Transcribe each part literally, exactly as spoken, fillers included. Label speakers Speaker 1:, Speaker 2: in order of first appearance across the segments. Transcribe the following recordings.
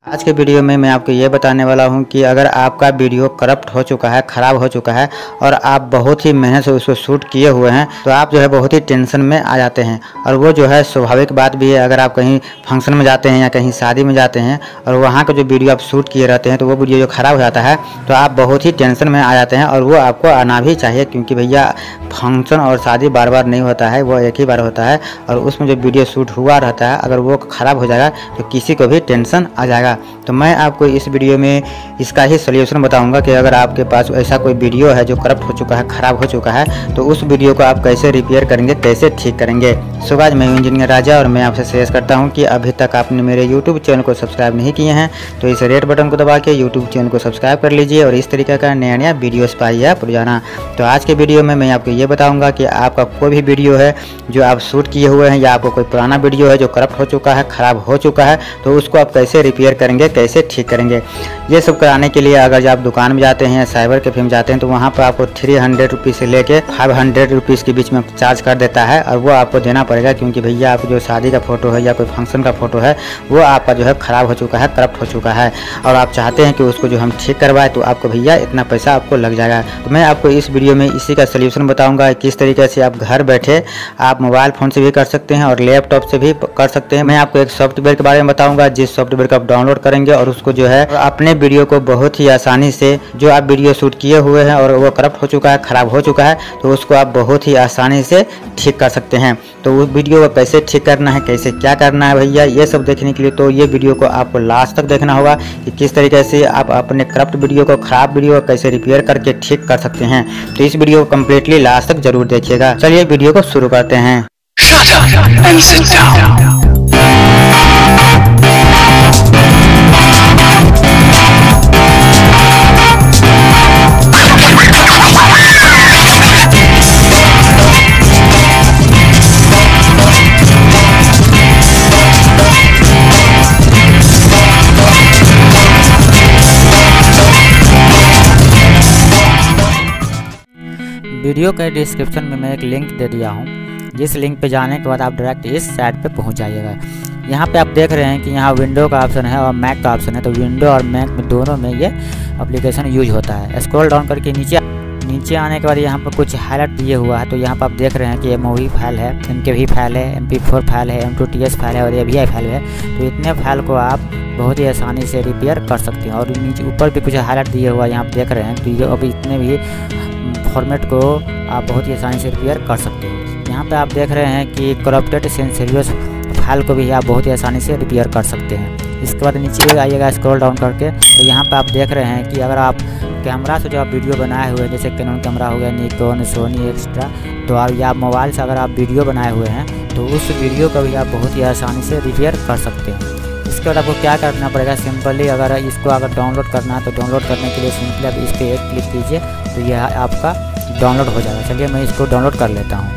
Speaker 1: आज के वीडियो में मैं आपको ये बताने वाला हूँ कि अगर आपका वीडियो करप्ट हो चुका है, ख़राब हो चुका है और आप बहुत ही मेहनत से उसको शूट किए हुए हैं तो आप जो है बहुत ही टेंशन में आ जाते हैं। और वो जो है स्वाभाविक बात भी है। अगर आप कहीं फंक्शन में जाते हैं या कहीं शादी में जाते हैं और वहाँ का जो वीडियो आप शूट किए रहते हैं तो वो वीडियो जो ख़राब हो जाता है तो आप बहुत ही टेंशन में आ जाते हैं। और वो आपको आना भी चाहिए, क्योंकि भैया फंक्शन और शादी बार बार नहीं होता है, वो एक ही बार होता है। और उसमें जो वीडियो शूट हुआ रहता है अगर वो ख़राब हो जाएगा तो किसी को भी टेंशन आ जाएगा। तो मैं आपको इस वीडियो में इसका ही सॉल्यूशन बताऊंगा कि अगर आपके पास ऐसा कोई वीडियो है जो करप्ट हो चुका है, ख़राब हो चुका है, तो उस वीडियो को आप कैसे रिपेयर करेंगे, कैसे ठीक करेंगे। सो गाइस, मैं इंजीनियर राजा और मैं आपसे सजेस्ट करता हूं कि अभी तक आपने मेरे यूट्यूब चैनल को सब्सक्राइब नहीं किए हैं तो इस रेड बटन को दबा के यूट्यूब चैनल को सब्सक्राइब कर लीजिए और इस तरीके का नया नया वीडियोस पाइए आप रोजाना। तो आज के वीडियो में मैं आपको ये बताऊँगा कि आपका कोई भी वीडियो है जो आप शूट किए हुए हैं या आपको कोई पुराना वीडियो है जो करप्ट हो चुका है, ख़राब हो चुका है, तो उसको आप कैसे रिपेयर करेंगे, कैसे ठीक करेंगे। ये सब कराने के लिए अगर आप दुकान में जाते हैं या साइबर कैफे में जाते हैं तो वहाँ पर आपको थ्री हंड्रेड रुपीज़ से लेके फाइव हंड्रेड रुपीज़ के बीच में चार्ज कर देता है और वो आपको देना पड़ेगा, क्योंकि भैया आप जो शादी का फ़ोटो है या कोई फंक्शन का फ़ोटो है वो आपका जो है ख़राब हो चुका है, करप्ट हो चुका है और आप चाहते हैं कि उसको जो हम ठीक करवाएं तो आपको भैया इतना पैसा आपको लग जाएगा। तो मैं आपको इस वीडियो में इसी का सल्यूशन बताऊँगा किस तरीके से आप घर बैठे आप मोबाइल फ़ोन से भी कर सकते हैं और लैपटॉप से भी कर सकते हैं। मैं आपको एक सॉफ्टवेयर के बारे में बताऊँगा जिस सॉफ्टवेयर को आप डाउनलोड करेंगे और उसको जो है अपने वीडियो को बहुत ही आसानी से, जो आप वीडियो शूट किए हुए हैं और वो करप्ट हो चुका है, ख़राब हो चुका है, तो उसको आप बहुत ही आसानी से ठीक कर सकते हैं। तो उस वीडियो को कैसे ठीक करना है, कैसे क्या करना है भैया, ये सब देखने के लिए तो ये वीडियो को आपको लास्ट तक देखना होगा कि किस तरीके से आप अपने करप्ट वीडियो को, ख़राब वीडियो को कैसे रिपेयर करके ठीक कर सकते हैं। तो इस वीडियो को कम्प्लीटली लास्ट तक जरूर देखिएगा। चलिए वीडियो को शुरू करते हैं।
Speaker 2: Shut up and sit down.
Speaker 3: Video के डिस्क्रिप्शन में मैं एक लिंक दे दिया हूँ, जिस लिंक पे जाने के बाद आप डायरेक्ट इस साइट पे पहुँच जाइएगा। यहाँ पे आप देख रहे हैं कि यहाँ विंडो का ऑप्शन है और मैक का ऑप्शन है। तो विंडो और मैक में दोनों में ये एप्लीकेशन यूज होता है। स्क्रॉल डाउन करके नीचे नीचे आने के बाद यहाँ पर कुछ हाईलाइट दिए हुआ है। तो यहाँ पर आप देख रहे हैं कि एम ओ वी फाइल है, एम के वी फाइल है, एम पी फोर फाइल है, M two T S file है और ए वी आई फाइल है। तो इतने फाइल को आप बहुत ही आसानी से रिपेयर कर सकते हैं। और नीचे ऊपर भी कुछ हाईलाइट दिए हुआ है, यहाँ पर देख रहे हैं। तो ये अभी इतने भी फॉर्मेट को आप बहुत ही आसानी से रिपेयर कर सकते हो। यहाँ पे आप देख रहे हैं कि करप्टेड सेंसिटिव फाइल को भी आप बहुत ही आसानी से रिपेयर कर सकते हैं। इसके बाद नीचे आइएगा स्क्रॉल डाउन करके, तो यहाँ पे आप देख रहे हैं कि अगर आप कैमरा से जो आप वीडियो बनाए हुए हैं, जैसे कैनन कैमरा हो गया, निकॉन, सोनी एक्स्ट्रा, तो आप या मोबाइल से अगर आप वीडियो बनाए हुए हैं तो उस वीडियो को भी आप बहुत ही आसानी से रिपेयर कर सकते हैं। इसके बाद आपको क्या करना पड़ेगा, सिंपली अगर इसको अगर डाउनलोड करना है तो डाउनलोड करने के लिए सिंपली आप इस पर एक क्लिक कीजिए तो यह आपका डाउनलोड हो जाएगा। चलिए मैं इसको डाउनलोड कर लेता हूँ।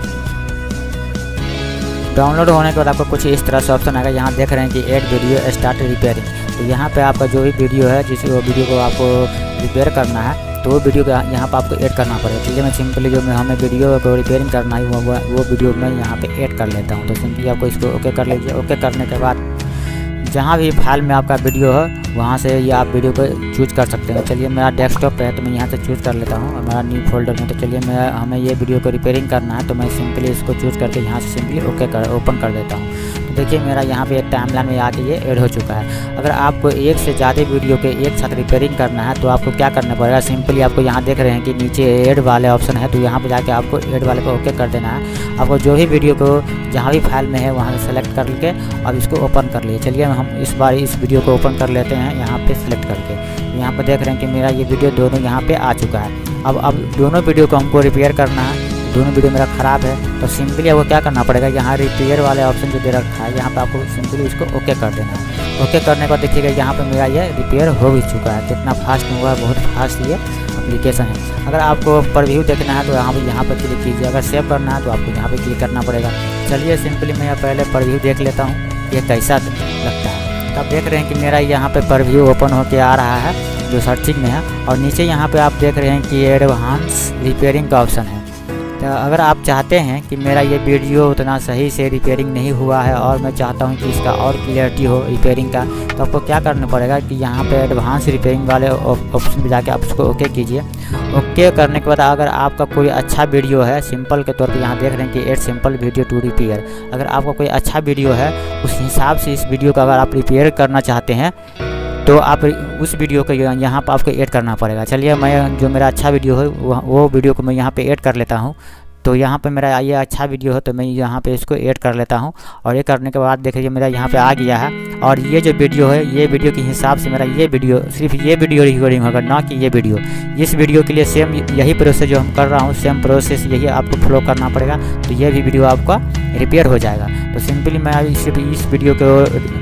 Speaker 3: डाउनलोड होने के बाद आपको कुछ इस तरह से ऑप्शन आएगा। यहाँ देख रहे हैं कि ऐड वीडियो स्टार्ट रिपेयरिंग। तो यहाँ पे आपका जो भी वीडियो है, जिस वो वीडियो को आपको रिपेयर करना है तो वो वीडियो का यहाँ पर आपको ऐड करना पड़ेगा। चलिए मैं सिंपली जो मैं हमें वीडियो को रिपेयरिंग करना है वो वो वीडियो मैं यहाँ पे ऐड कर लेता हूँ। तो सिंपली आपको इसको ओके कर लीजिए। ओके करने के बाद जहाँ भी फाइल में आपका वीडियो है वहाँ से ये आप वीडियो को चूज कर सकते हैं। चलिए मेरा डेस्कटॉप पे है तो मैं यहाँ से चूज़ कर लेता हूँ हमारा न्यू फोल्डर में। तो चलिए मैं हमें ये वीडियो को रिपेयरिंग करना है तो मैं सिंपली इसको चूज़ करके यहाँ से सिंपली ओके कर ओपन कर देता हूँ। तो देखिए मेरा यहाँ पे एक टाइमलाइन में आके ये ऐड हो चुका है। अगर आपको एक से ज़्यादा वीडियो के एक साथ रिपेयरिंग करना है तो आपको क्या करना पड़ेगा, सिंपली आपको यहाँ देख रहे हैं कि नीचे ऐड वाले ऑप्शन है, तो यहाँ पर जाके आपको ऐड वाले को ओके कर देना है। आपको जो भी वीडियो को जहाँ भी फाइल में है वहाँ से सेलेक्ट करके और इसको ओपन कर लिए। चलिए हम इस बार इस वीडियो को ओपन कर लेते हैं यहाँ पे सेलेक्ट करके। यहाँ पर देख रहे हैं कि मेरा ये वीडियो दोनों यहाँ पे आ चुका है। अब अब दोनों वीडियो को हमको रिपेयर करना है। दोनों वीडियो मेरा ख़राब है तो सिंपली आपको क्या करना पड़ेगा, यहाँ रिपेयर वाले ऑप्शन जो दे रखा है यहाँ पे आपको सिंपली इसको ओके कर देना है। ओके करने के बाद देखिएगा यहाँ पे मेरा ये रिपेयर हो भी चुका है। कितना फास्ट हुआ है, बहुत फास्ट ये एप्लीकेशन है। अगर आपको प्रीव्यू देखना है तो यहाँ पर यहाँ पर क्लिक कीजिए। अगर सेव करना है तो आपको यहाँ पर क्लिक करना पड़ेगा। चलिए सिंपली मैं पहले प्रीव्यू देख लेता हूँ ये कैसा लगता है। तो आप देख रहे हैं कि मेरा यहाँ पे प्रीव्यू ओपन होके आ रहा है जो सर्चिंग में है। और नीचे यहाँ पे आप देख रहे हैं कि एडवांस रिपेयरिंग का ऑप्शन है। तो अगर आप चाहते हैं कि मेरा ये वीडियो उतना सही से रिपेयरिंग नहीं हुआ है और मैं चाहता हूँ कि इसका और क्लियरिटी हो रिपेयरिंग का, तो आपको क्या करना पड़ेगा कि यहाँ पे एडवांस रिपेयरिंग वाले ऑप्शन पे जाके आप उसको ओके कीजिए। ओके करने के बाद अगर आपका कोई अच्छा वीडियो है, सिंपल के तौर पे यहाँ देख रहे हैं कि add simple video to repair, अगर आपका कोई अच्छा वीडियो है उस हिसाब से इस वीडियो का अगर आप रिपेयर करना चाहते हैं तो आप उस वीडियो को यहाँ पर आपको ऐड करना पड़ेगा। चलिए मैं जो मेरा अच्छा वीडियो है वो वीडियो को मैं यहाँ पे ऐड कर लेता हूँ। तो यहाँ पे मेरा ये अच्छा वीडियो है तो मैं यहाँ पे इसको ऐड कर लेता हूँ, और ये करने के बाद देखिए मेरा यहाँ पे आ गया है। और ये जो वीडियो है ये वीडियो के हिसाब से मेरा ये वीडियो सिर्फ ये वीडियो रिकॉर्डिंग होगा, ना कि ये वीडियो। इस वीडियो के लिए सेम यही प्रोसेस जो हम कर रहा हूँ, सेम प्रोसेस यही आपको फॉलो करना पड़ेगा, तो ये भी वीडियो आपका रिपेयर हो जाएगा। तो सिंपली मैं सिर्फ इस वीडियो को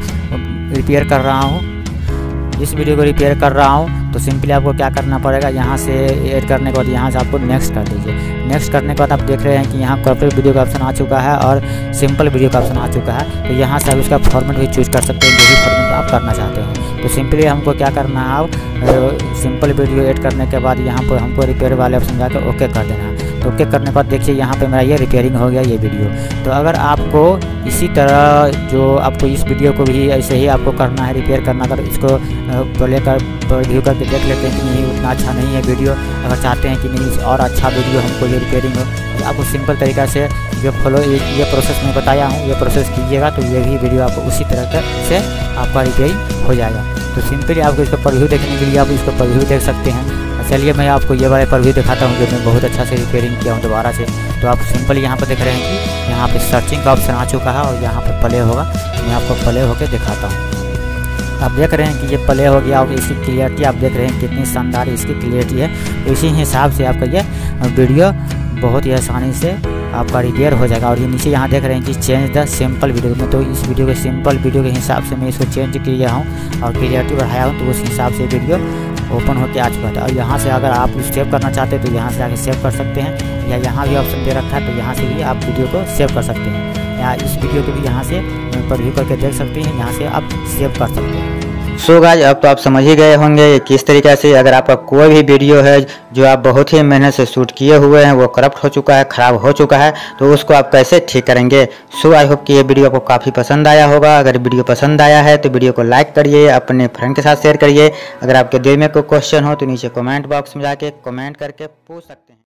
Speaker 3: रिपेयर कर रहा हूँ, इस वीडियो को रिपेयर कर रहा हूँ। तो सिंपली आपको क्या करना पड़ेगा, यहाँ से ऐड करने के बाद यहाँ से आपको नेक्स्ट कर दीजिए। नेक्स्ट करने के बाद आप देख रहे हैं कि यहाँ कॉर्पोरेट वीडियो का ऑप्शन आ चुका है और सिंपल वीडियो का ऑप्शन आ चुका है। तो यहाँ से आप इसका फॉर्मेट भी चूज कर सकते हैं, जो भी फॉर्मेट आप करना चाहते हैं। तो सिंपली हमको क्या करना है, आप सिंपल वीडियो ऐड करने के बाद यहाँ पर हमको रिपेयर वाले ऑप्शन जाकर ओके कर देना है। तो ओके करने के बाद देखिए यहाँ पे मेरा ये रिपेयरिंग हो गया ये वीडियो। तो अगर आपको इसी तरह जो आपको इस वीडियो को भी ऐसे ही आपको करना है रिपेयर करना, अगर इसको प्ले कर रिव्यू करके देख लेते हैं कि नहीं उतना अच्छा नहीं है वीडियो, अगर चाहते हैं कि नहीं और अच्छा वीडियो हमको ये रिपेयरिंग हो, तो आपको सिंपल तरीका से जो फॉलो ये प्रोसेस मैं बताया हूँ ये प्रोसेस कीजिएगा, तो ये भी वीडियो आपको उसी तरह से आपका रिपेयरिंग हो जाएगा। तो सिंपली आपको इसका प्रीव्यू देखने के लिए आप इसका प्रीव्यू देख सकते हैं। चलिए मैं आपको ये वाला प्रीव्यू दिखाता हूँ जो मैं बहुत अच्छा से रिपेयरिंग किया हूँ दोबारा से। तो आप सिंपली यहाँ पर देख रहे हैं कि यहाँ पे सर्चिंग का ऑप्शन आ चुका है और यहाँ पर प्ले होगा। मैं आपको प्ले होकर दिखाता हूँ। आप देख रहे हैं कि ये प्ले हो गया और इसकी क्लियरिटी आप देख रहे हैं कितनी शानदार इसकी क्लियरिटी है। तो इसी हिसाब से आपका ये वीडियो बहुत ही आसानी से आपका रिपेयर हो जाएगा। और ये नीचे यहाँ देख रहे हैं कि चेंज द सिंपल वीडियो में, तो इस वीडियो के सिंपल वीडियो के हिसाब से मैं इसको चेंज किया हूँ और क्लियरिटी बढ़ाया हूँ, तो उस हिसाब से वीडियो ओपन होकर आ चुका था। और यहाँ से अगर आप सेव करना चाहते हैं तो यहाँ से आके सेव कर सकते हैं, या यहाँ भी ऑप्शन दे रखा है तो यहाँ से भी आप वीडियो को सेव कर सकते हैं, या इस वीडियो को भी यहाँ से प्रीव्यू करके देख सकते हैं, यहाँ से आप सेव कर सकते हैं।
Speaker 1: सो गाइस अब तो आप समझ ही गए होंगे किस तरीके से अगर आपका कोई भी वीडियो है जो आप बहुत ही मेहनत से शूट किए हुए हैं वो करप्ट हो चुका है, ख़राब हो चुका है, तो उसको आप कैसे ठीक करेंगे। सो आई होप कि ये वीडियो आपको काफ़ी पसंद आया होगा। अगर वीडियो पसंद आया है तो वीडियो को लाइक करिए, अपने फ्रेंड के साथ शेयर करिए। अगर आपके दिल में कोई क्वेश्चन हो तो नीचे कमेंट बॉक्स में जाके कमेंट करके पूछ सकते हैं।